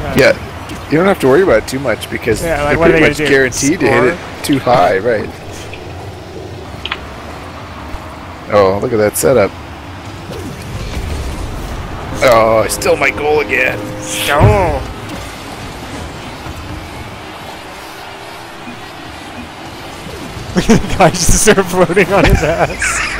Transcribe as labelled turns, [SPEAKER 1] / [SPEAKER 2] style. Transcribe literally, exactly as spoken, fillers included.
[SPEAKER 1] Yeah, you don't have to worry about it too much because
[SPEAKER 2] yeah, like,
[SPEAKER 1] they're pretty
[SPEAKER 2] they
[SPEAKER 1] much
[SPEAKER 2] do?
[SPEAKER 1] guaranteed
[SPEAKER 2] Score?
[SPEAKER 1] to hit it too high, right? Oh, look at that setup. Oh, still my goal again.
[SPEAKER 2] Oh. The guy just started floating on his ass.